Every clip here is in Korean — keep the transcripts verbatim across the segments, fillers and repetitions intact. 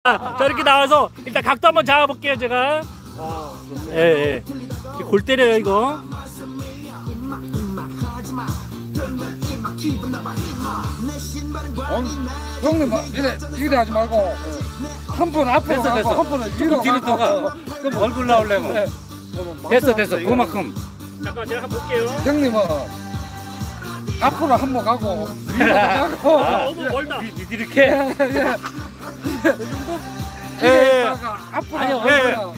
자, 이렇게 나와서 일단 각도 한번 잡아볼게요, 제가. 아, 예, 예. 골 때려요, 이거. 어, 형님, 이래, 이래 하지 말고, 한 번 앞으로 됐어, 가고, 됐어. 한 번은 뒤로 뒤로 더 가. 그럼 얼굴 나오려면. 네. 됐어, 됐어. 그만큼. 잠깐 제가 한번 볼게요. 형님은 앞으로 한 번 가고, 뒤로 가고, 아, 너무 멀다. 이렇게. 예, 예. 앞으로 아니요, 한 예. 번.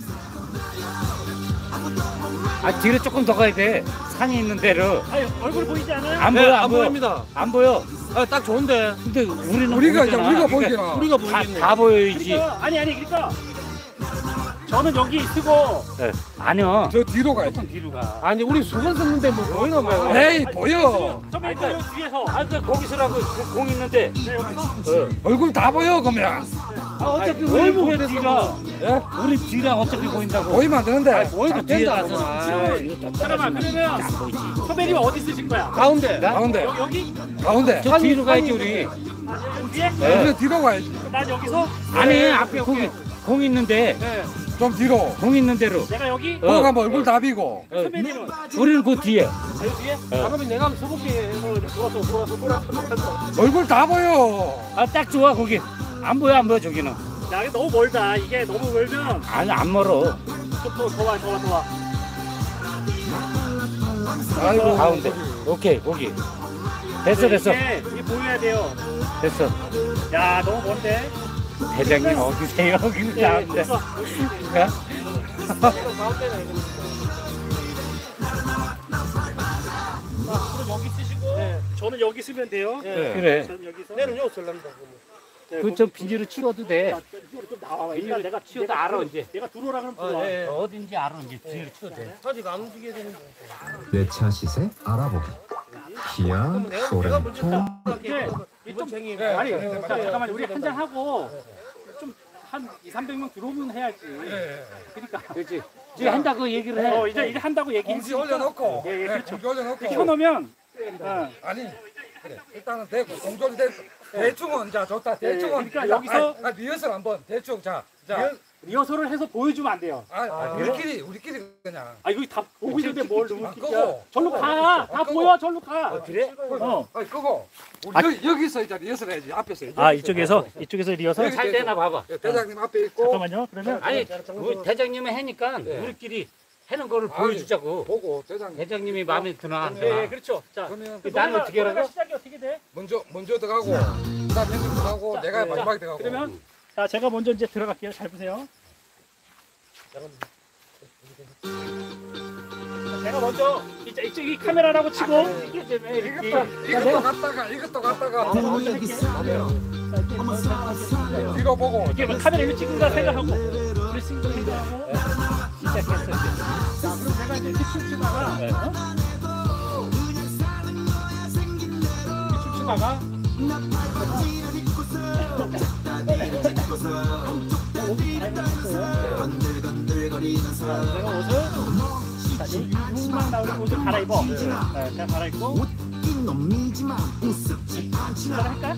아, 뒤로 조금 더 가야 돼. 산이 있는 데로. 아니, 얼굴 보이지 않아요? 안 네, 보여, 안 안 보여. 보입니다. 안 보여. 아, 딱 좋은데. 근데 우리는 우리가 이제 보이잖아. 우리가 그러니까 보이잖아. 우리가 다, 보이겠네. 다 보여야지. 그러니까, 아니, 아니, 그러니까. 저는 여기 쓰고, 네. 아니요. 저 뒤로 가야지. 조금 뒤로 가. 아니, 우리 수건 썼는데 뭐 보이나 봐요. 에이, 보여. 저기 있고, 여기 뒤에서. 아, 그 거기 서라고 그 공 있는데. 네, 여기서. 어. 얼굴 다 보여, 그러면. 아, 어차피 아니, 우리 왜 보여 보여, 뒤가. 예? 우리 뒤랑 어차피 보인다고. 보이면 안 되는데. 보이도 뒤에 가서. 잠깐만, 그러면 서베리가 어디 쓰실 거야? 가운데. 가운데, 여기, 여기? 가운데. 저 뒤로 가야지 우리. 여기 뒤에? 네. 우리 뒤로 가야지. 난 여기서? 아니 앞에 공, 공 있는데. 네. 좀 뒤로. 공 있는 대로. 내가 여기? 어. 거기 가면 얼굴 다 비고. 어. 서베리는 우리는 그 뒤에. 여기 뒤에? 잠깐만, 내가 한번 써볼게. 돌아서, 돌아서, 돌아서, 돌아서. 얼굴 다 보여. 아 딱 좋아 거기. 안 보여 안 보여 저기는. 야, 이게 너무 멀다. 이게 너무 멀면 아니 안 멀어. 좀더 와, 더 와, 더 와. 아이고. 가운데. 오케이 거기. 됐어 됐어 이게, 이게 보여야 돼요. 됐어. 야, 너무 먼데? 대장님 어디세요? 여기 네, 나한테. 됐어. 아, 그럼 여기 쓰시고, 저는 여기 쓰면 돼요. 네. 그래. 저는 여기서. 내는 요 쓸랍니다. 네, 그저 비닐로 치워도 돼. 자, 이쪽으로 좀 나와봐. 일단 내가 치워도 내가 알아, 들어- 이제. 내가 들어오라 그러면 아, 들어와. 예, 예. 어딘지 알아 이제 비닐로 치워도 돼. 아직 안 움직여야 되는데. 내 차 시세 알아보기. 키아, 내가, 내가 소렌토, 먼저 이게 이번 쟁이. 아니, 자, 잠깐만 우리 한잔 하고 좀 한 이삼백 명 들어오면 해야지. 그러니까. 그렇지. 지금 한다고 얘기를 해. 어, 이제 이제 한다고 공지 얘기했으니까. 올려놓고. 예, 예, 네, 그렇죠. 공지 올려놓고. 이렇게 켜놓으면 어, 아니, 그래. 일단은 되고, 공조리 되고. 대충은, 자, 좋다. 대충은. 그러니까 여기서- 아, 아, 리허설 한번. 대충, 자. 자. 리허설을 해서 보여주면 안 돼요. 아, 아, 우리끼리, 우리끼리 그냥. 아, 이거 다 보고 있는데 뭘 아, 이렇게. 끄고. 절로 가. 다 아, 끄고. 보여. 절로 가. 그래? 어. 아니, 그거. 우리 아. 여기, 여기서 이제 리허설 해야지. 앞에서. 아, 이쪽에서 이쪽에서 리허설. 여기 잘 되나 봐봐. 예, 대장님 앞에 있고. 잠깐만요. 그러면 아니 우리 대장님은 해니까 네. 우리끼리 하는 거를 아니, 보여주자고. 보고, 대장님. 대장님이 마음에 드나 안 예, 드나. 예, 그렇죠. 자, 그러면 나는 어떻게 노래가 하라고? 시작이 어떻게 돼? 먼저, 먼저 들어가고, 그 다음 형님 들어가고, 자, 내가 네. 마지막에 들어가고. 그러면 자, 제가 먼저 이제 들어갈게요. 잘 보세요. 자, 제가 먼저 이쪽, 이쪽 이 카메라라고 치고 이게 좀 이렇게 이것도, 이것도 갔다가, 이것도 갔다가. 뒤로 보고. 이게 뭐 카메라 일로 찍는다 생각하고 우리 친구 생각하고 시작했어. 이제. 자, 그럼 제가 이제 이렇게 춤추다가 어? 이렇게 춤추다가 옷을 갈아입었어요. 내가 옷을 자, 이 육만 나오는 옷을 갈아입어. 네, 제가 갈아입고 시작을 할까?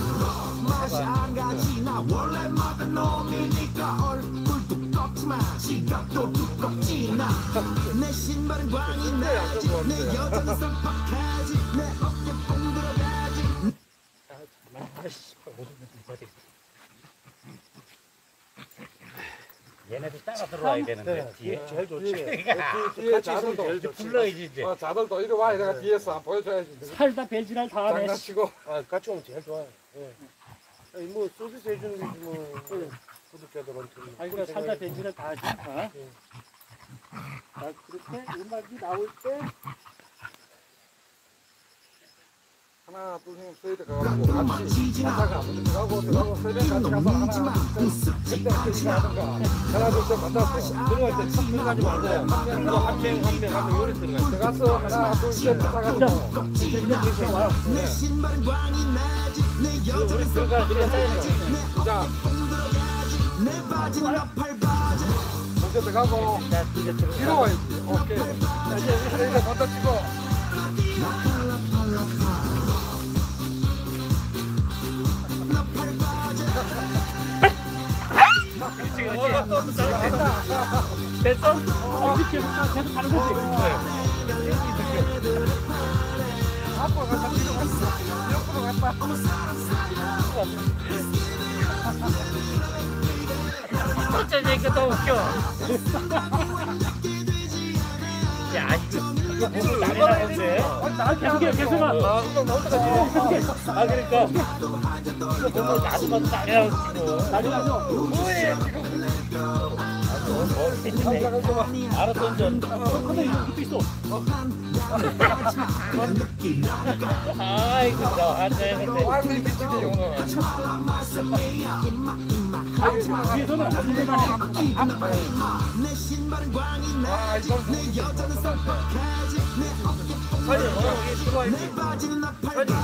얘네도 따라 들어와야 되는데 뒤에. 제일 좋지. 뒤에 자들도. 불러야지 이제. 어, 자들도 이리 와. 내가 뒤에서 한번 보여줘야지. 살다 배지랄 다 하네. 장난치고. 아, 같이 오면 제일 좋아요. 예. 아니, 뭐, 서비스 해주는 거지, 뭐. 구독자들한테. 아니 그래 살다 배지랄 다 하니까. 자, 그렇게 음악이 나올 때 하나, 둘, 셋, 셋이 들어가고 같이 만나가 먼저 들어가고 들어가고 세명 같이 가서 하나, 둘, 셋, 그때 그렇게 하든가. 하나, 둘, 셋 만나서 들어갈 때 참 들어가지 말고요. 한 명, 한 명, 한 명, 한 명, 요리 들어가요. 들어가서 하나, 둘, 셋 들어가서 우리 들어가 자, 먼저 들어가고 뒤로 와야지. 오케이. 자, 이제 이제 먼저 치고. 됐어? 어, 이렇게 계속 계속 가는 거지. 앞으로 갔다 뒤로 갔어. 옆으로 갔다. 어쩌니까 더 웃겨. 야, 이거, 이거 보고 난리 나는데. 계속해, 계속해. 아, 그럼 어떡하지? 아, 그러니까. 이거 보고 나도 봐도 난리 나고. 난리 나죠? 뭐해, 지금. 알았어, 이제. 근데 이거 이것도 있어. 아이고, 나 앉아야겠네. 완전히 미치지, 오늘. 뒤에서는 안 되는 아, 이건 사진 뭐라고 이게 들어와있지? 사진.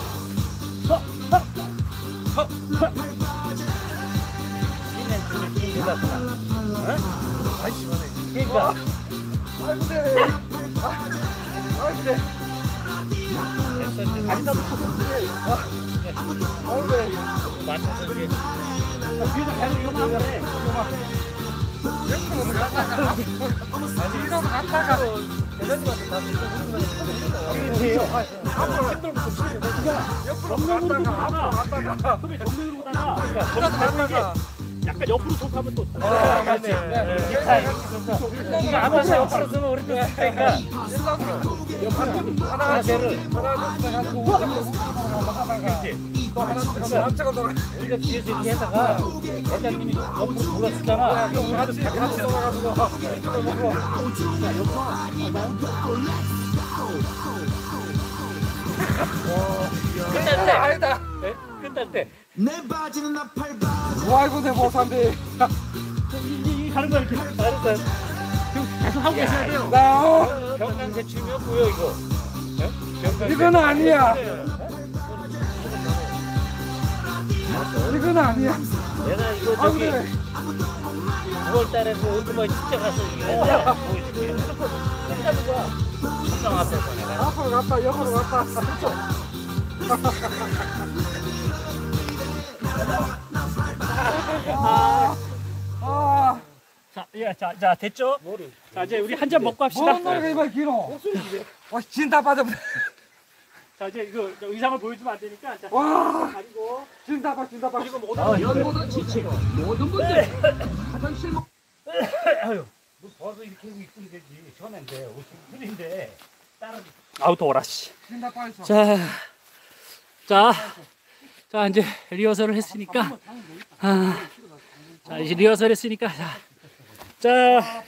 아이, 시원해. 그러니까. 아, 근데. 아, 근데. 됐어, 아니, 나도 탔었지. 아, 근데. 맞춰서 이렇게. 뒤에서 계속 이거만 하면 돼. 옆으로 갔다가. 아니, 이러고 갔다가. 대장님한테 다시 앞으로 힘들고 옆으로 정면으로 갔다가. 가다가, 앞으로 갔다가. 그게 정면으로 가다가, 그러니까 갔다가. 약간 옆으로 속하면 또. 아, 맞네. 이거 아마도 옆으로 서면 우리도 그러니까. 하나, 자세를. 하나, 둘, 가지고 하다가 또 하나, 둘, 합체가 돌아. 우리가 뒤에서 이렇게 하다가 대장님이 옆으로 돌았었잖아. 같이 같이 돌아가지고 이쪽을 보고. 끝날 때. 아니다. 네? 끝날 때. 아이고 내 보상비. 이, 이 가는 거야, 이렇게. 알았어. 계속 하고 계셔야 돼요. 나 경남 대추면 뭐야 이거? 네? 경남 이건 아니야. 이건 아니야. 내가 이거 아 저기 그래. 구월 달에 그 오토바이 축제 가서 이거 했는데 보여줄게. 끝나는 거야. 천장 앞에서 내가. 앞으로 갔다 옆으로 갔다. 아, 자, 예, 자, 자, 됐죠? 자, 이제 우리 한 잔 먹고 합시다. 뭔 노래가 이만 길어. 와, 진다 빠져버려. 자, 이제 이거 저 의상을 보여주면 안 되니까. 자, 와, 가지고. 진다 빠, 진다 빠. 그리고 모든 연보다 지치고 모든 분들 화장실 먹. 아유, 뭐 벗어 이렇게 입고 입으면 되지. 시원한데 옷이 풀인데 다른. 아우 더워라 씨. 진다 빠 있어. 자, 자, 자 이제 리허설을 했으니까, 아, 자 이제 리허설 했으니까, 자, 자,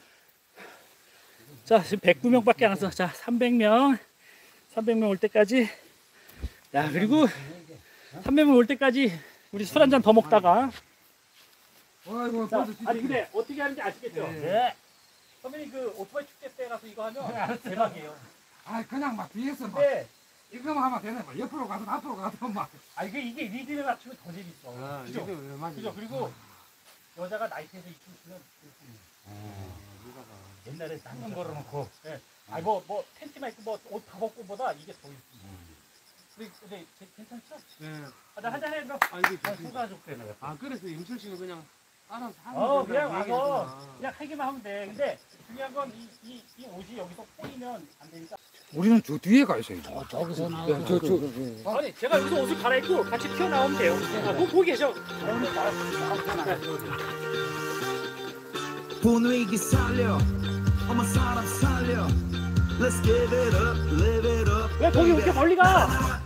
자 지금 백구 명밖에 안 왔어. 자, 삼백 명, 삼백 명 올 때까지, 야 그리고 삼백 명 올 때까지 우리 술 한 잔 더 먹다가, 아이고, 자, 벌써 아니 근데 어떻게 하는지 아시겠죠? 네. 선배님 그 오토바이 축제 때 가서 이거 하면 대박이에요. 아, 그냥 막 뒤에서 막 근데 이거만 하면 되네. 막 옆으로 가든 앞으로 가든 막. 아 이게 이게 리듬에 맞추면 더 재밌어. 그죠? 그죠? 그리고 여자가 나이트에서 이 춤 추면 옛날에 쌍문 걸어놓고. 예. 아니 뭐뭐 팬티만 입고 뭐 옷 다 벗고보다 이게 더 있어. 근데 근데 제- 괜찮죠? 네. 아, 나 한잔 해 그럼. 아 이게 아, 수가족 때문에. 아 그래서 임철 씨가 그냥 알아서 하면 어 된다고 그냥 얘기했구나. 와서 그냥 하기만 하면 돼. 근데 중요한 건 이 이 이 옷이 여기서 꼬이면 안 되니까. 우리는 저 뒤에 가 있어요. 저, 저기서 나. 저, 저. 아니 제가 여기서 옷을 갈아입고 같이 튀어나오면 돼요. 아, 뭐 보고 계셔. 분위기 살려 어머 사람 살려 Let's give it up, live it up 왜 거기 이렇게 멀리 가?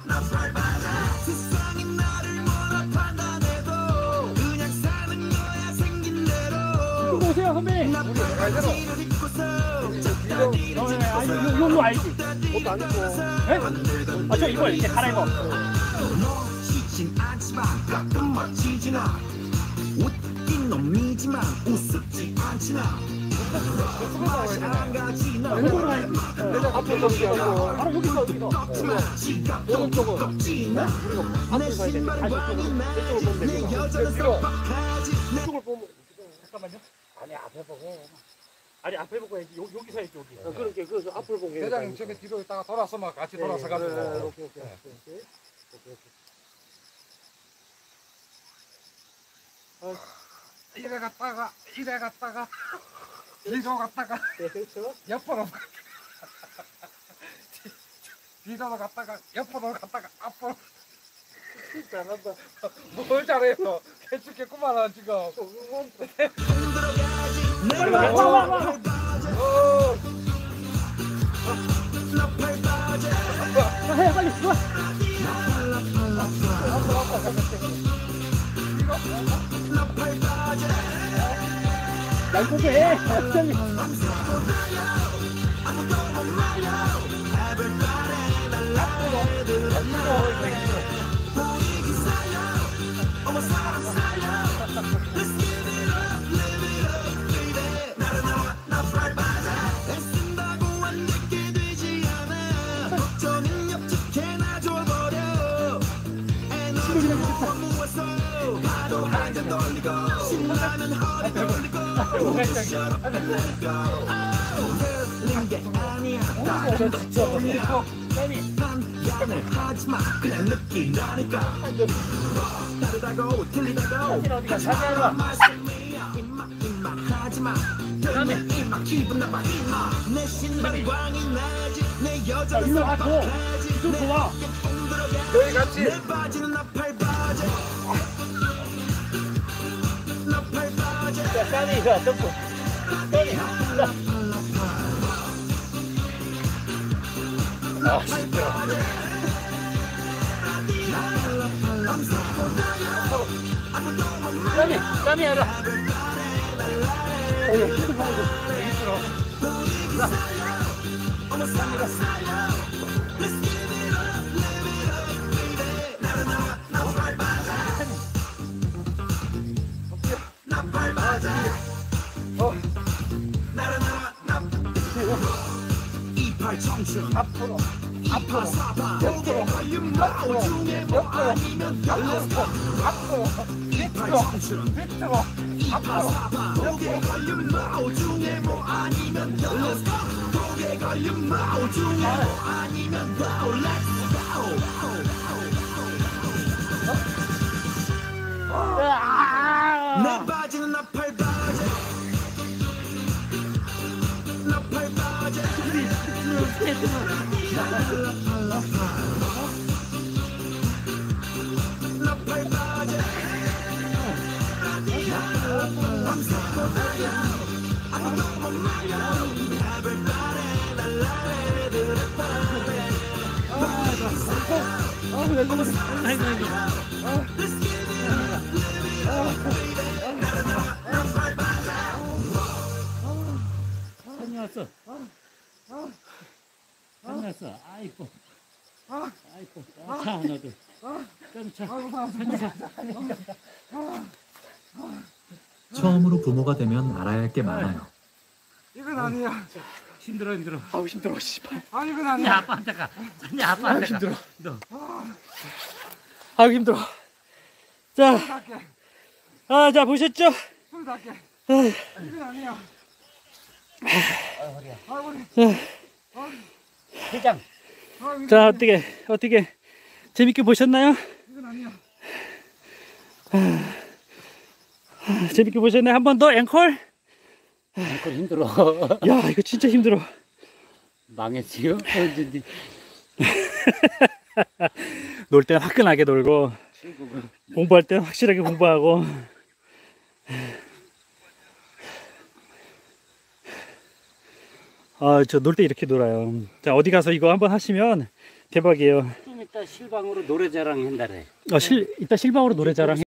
세상이 나를 몰라 판단해도 그냥 사는 거야 생긴 대로 이거 오세요 선배님. 바지를 입고서 어, 예, 아니 요, 요, 요 알지? 옷도 안 입고. 예? 아, 저 이거 이렇게 갈아입어. 멋지진 않지만 가끔 멋지진 않아 웃긴 놈이지만 우습지 않지나 맛이 한 가지 너 왼쪽으로 가야지. 앞에 넘기고. 바로 여기서 여기서. 지갑도 똑똑지 나 내 신발은 광이 나지 내 여자는 깜빡하지 이쪽을 보면 잠깐만요. 아니 앞에 보고. 아니 앞에 보고 해야지. 여, 여기서 해야지 여기. 어, 그렇게 그 앞을 보고. 대장님 저기 뒤로 있다가 돌아서 막 같이 돌아서 가지고. 오케이 오케이 오케이. 오케이 오케이. 이래 갔다가 이래 갔다가 뒤로 갔다가 네, 그렇죠. 옆으로 뒤로 갔다가 옆으로 갔다가 앞으로 잘한다. 뭘 잘해요? 개죽겠구만 지금. 해 빨리 들어와. 날고도 해. 갑자기. 일로 가고 이쪽 좋아. 여기 같이. 야, 까니 이거 덮고. 까니. 아 진짜. 까니, 까니 해라. 어이, 힘들 말고. 앞으로 앞으로 옆으로 앞으로 옆으로 앞으로 밑으로 밑으로 앞으로 내 바지는 나팔 바지 나팔 바지 나팔 바지 아이고, 아이고. 산이 왔어. 산이 왔어. 아, 이뻐. 아, 이뻐. 아, 차, 너도. 좀 차. 산이 차. 처음으로 부모가 되면 알아야 할 게 많아요. 이건 아니야. 힘들어, 힘들어. 아우 힘들어 씨발. 아 이건 산이 아니야. 아빠한테 가. 산이 아빠한테 가. 힘들어. 너. 아우 힘들어. 자, 닦게. 아, 자, 보셨죠? 손 닦게. 아, 이건 아니야. 아 우리. 회장. 아 이건 자, 아니야. 어떻게, 어떻게, 재밌게 보셨나요? 이건 아니야. 재밌게 보셨나요? 한 번 더 앵콜? 앵콜 힘들어. 야, 이거 진짜 힘들어. 망했지요? 언제든지. 놀 때는 화끈하게 놀고, 공부할 때는 확실하게 공부하고. 아, 저 놀 때 이렇게 놀아요. 자, 어디 가서 이거 한번 하시면 대박이에요. 좀 이따 실방으로 노래자랑 한다래. 어, 실, 이따 실방으로 노래자랑